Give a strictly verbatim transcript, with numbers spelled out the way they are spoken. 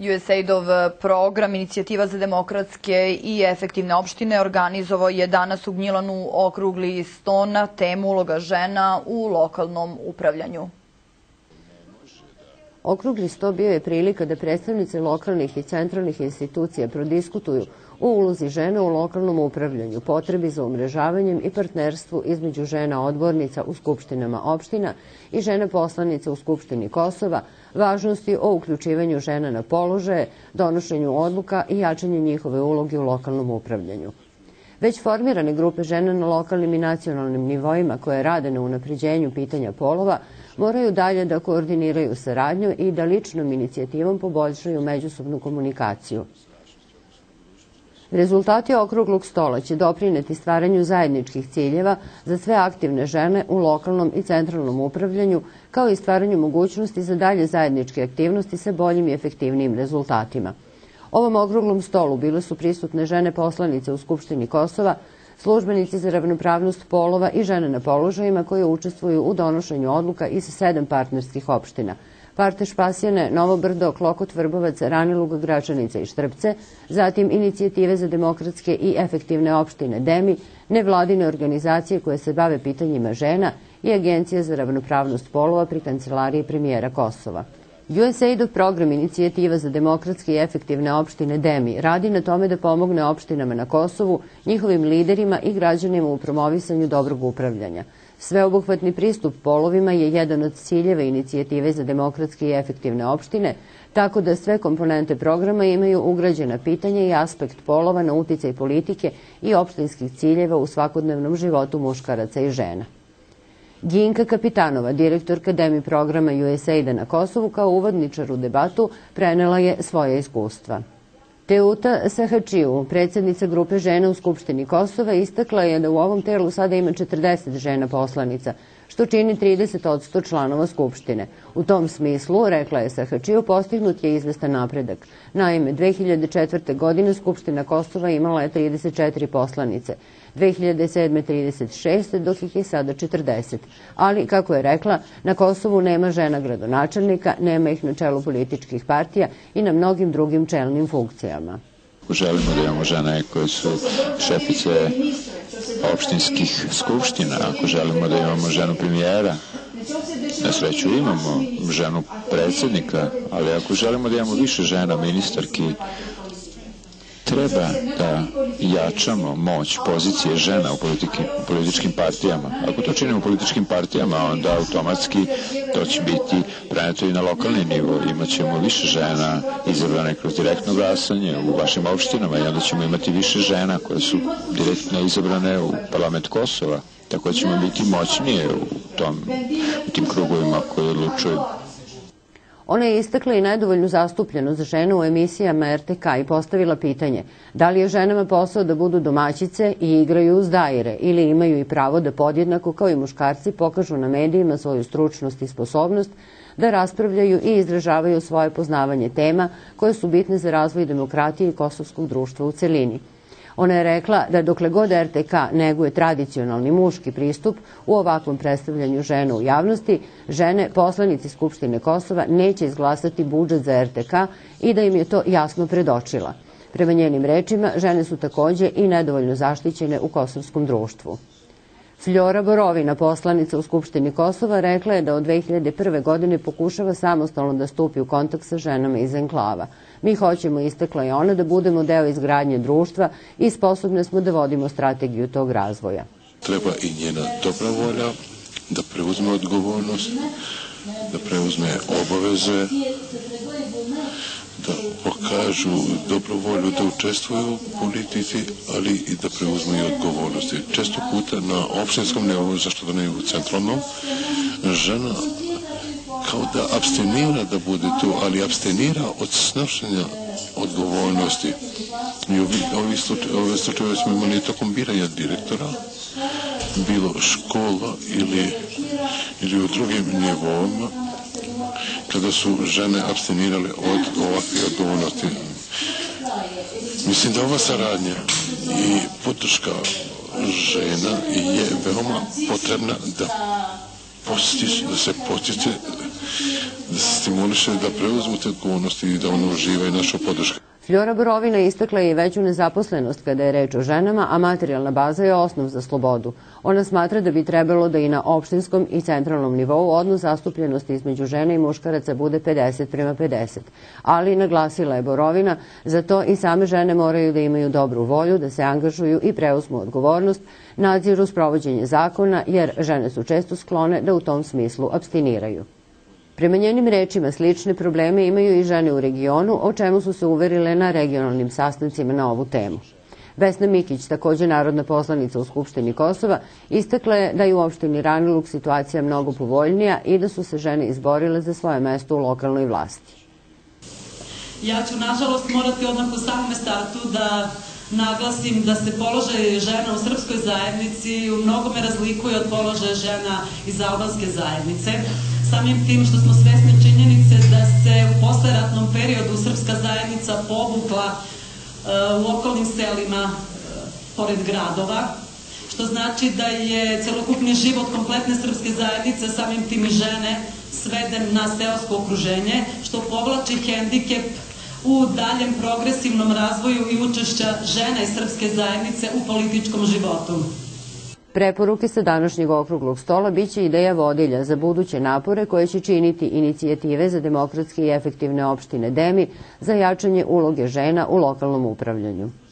U S A I D-ov program Inicijativa za demokratske i efektivne opštine organizovao je danas u Gnjilanu okrugli sto na temu uloga žena u lokalnom upravljanju. Okrugli sto bio je prilika da predstavnice lokalnih i centralnih institucija prodiskutuju o ulozi žena u lokalnom upravljanju, potrebi za umrežavanjem i partnerstvu između žena odbornica u skupštinama opština i žena poslanica u Skupštini Kosova, važnosti o uključivanju žena na položaje, donošenju odluka i jačanju njihove uloge u lokalnom upravljanju. Već formirane grupe žena na lokalnim i nacionalnim nivoima koje rade na unapređenju pitanja polova moraju dalje da koordiniraju saradnju i da ličnom inicijativom poboljšaju međusobnu komunikaciju. Rezultati okruglog stola će doprineti stvaranju zajedničkih ciljeva za sve aktivne žene u lokalnom i centralnom upravljanju, kao i stvaranju mogućnosti za dalje zajedničke aktivnosti sa boljim i efektivnijim rezultatima. Ovom okruglom stolu bile su prisutne žene poslanice u Skupštini Kosova, službenici za ravnopravnost polova i žene na položajima koje učestvuju u donošenju odluka iz sedam partnerskih opština: Parteš Pasjane, Novo Brdo, Klokot Vrbovac, Ranilug, Gračanica i Štrpce, zatim Inicijative za demokratske i efektivne opštine D E M I, nevladine organizacije koje se bave pitanjima žena i Agencija za ravnopravnost polova pri Kancelariji premijera Kosova. U S A I D-ov program Inicijativa za demokratske i efektivne opštine D E M I radi na tome da pomogne opštinama na Kosovu, njihovim liderima i građanima u promovisanju dobrog upravljanja. Sveobuhvatni pristup polovima je jedan od ciljeva Inicijative za demokratske i efektivne opštine, tako da sve komponente programa imaju ugrađena pitanja i aspekt polova na uticaj politike i opštinskih ciljeva u svakodnevnom životu muškaraca i žena. Ginka Kapitanova, direktorka D E M I programa U S A I D-a na Kosovu, kao uvodničar u debatu prenela je svoje iskustva. Teuta Sahačiju, predsjednica grupe žena u Skupštini Kosova, istakla je da u ovom telu sada ima četrdeset žena poslanica, što čini trideset posto članova Skupštine. U tom smislu, rekla je Sahačiju, postignut je izvestan napredak. Naime, dve hiljade četvrte. godine Skupština Kosova imala je trideset četiri poslanice, dve hiljade sedme. trideset šest, dok ih je sada četrdeset. Ali, kako je rekla, na Kosovu nema žena gradonačelnika, nema ih na čelu političkih partija i na mnogim drugim čelnim funkcijama. Želimo da imamo žene koje su šefice opštinskih skupština, ako želimo da imamo ženu premijera, na sreću imamo ženu predsjednika, ali ako želimo da imamo više žena ministarki, treba da jačamo moć pozicije žena u političkim partijama. Ako to činimo u političkim partijama, onda automatski to će biti preneto i na lokalni nivo. Imaćemo više žena izabrane kroz direktno glasanje u vašim opštinama i onda ćemo imati više žena koje su direktno izabrane u parlament Kosova. Tako da ćemo biti moćnije u, tom, u tim krugovima koji odlučuju. Ona je istakla i nedovoljnu zastupljenost žena u emisijama R T K i postavila pitanje da li je ženama posao da budu domaćice i igraju uz daire ili imaju i pravo da podjednako kao i muškarci pokažu na medijima svoju stručnost i sposobnost da raspravljaju i izražavaju svoje poznavanje tema koje su bitne za razvoj demokratije i kosovskog društva u celini. Ona je rekla da dokle god R T K neguje tradicionalni muški pristup u ovakvom predstavljanju žena u javnosti, žene, poslanici Skupštine Kosova, neće izglasati budžet za R T K i da im je to jasno predočila. Prema njenim rečima, žene su takođe i nedovoljno zaštićene u kosovskom društvu. Fljora Borovina, poslanica u Skupštini Kosova, rekla je da od dve hiljade prve. godine pokušava samostalno da stupi u kontakt sa ženama iz enklava. Mi hoćemo, istakla je ona, da budemo deo izgradnje društva i sposobne smo da vodimo strategiju tog razvoja. Treba i njena dobra volja da preuzme odgovornost, da preuzme obaveze, da pokažu dobru volju da učestvuju u politici, ali i da preuzmu i odgovornosti. Često puta na opštinskom nivou, zašto da ne u centralnom, žena kao da abstinira da bude tu, ali abstinira od snošenja odgovornosti. I ovi slučajeve smo imali tokom biranja direktora, bilo škola ili, ili u drugim nivoima, kada su žene abstinirale od ovakve odgovornosti. Mislim da ova saradnja i podrška žena je veoma potrebna da, postiš, da se postiče da se stimuliše da preuzmu te odgovornosti i da ono uživaju našu podršku. Fljora Borovina istakla je i veću nezaposlenost kada je reč o ženama, a materijalna baza je osnov za slobodu. Ona smatra da bi trebalo da i na opštinskom i centralnom nivou odnos zastupljenosti između žena i muškaraca bude pedeset prema pedeset. Ali, naglasila je Borovina, za to i same žene moraju da imaju dobru volju, da se angažuju i preuzmu odgovornost, nadziru sprovođenje zakona, jer žene su često sklone da u tom smislu apstiniraju. Prema njenim rečima, slične probleme imaju i žene u regionu, o čemu su se uverile na regionalnim sastancima na ovu temu. Vesna Mikić, takođe narodna poslanica u Skupštini Kosova, istakla je da je u opštini Raniluk situacija mnogo povoljnija i da su se žene izborile za svoje mesto u lokalnoj vlasti. Ja ću, nažalost, morati odmah u samome startu da naglasim da se položaj žena u srpskoj zajednici u mnogome razlikuje od položaja žena iz albanske zajednice. Samim tim što smo svesni činjenice da se u posleratnom periodu srpska zajednica povukla u okolnim selima pored gradova, što znači da je celokupni život kompletne srpske zajednice, samim tim i žene, sveden na seosko okruženje, što povlači hendikep u daljem progresivnom razvoju i učešća žena iz srpske zajednice u političkom životu. Preporuke sa današnjeg okruglog stola biće ideja vodilja za buduće napore koje će činiti inicijative za demokratske i efektivne opštine D E M I za jačanje uloge žena u lokalnom upravljanju.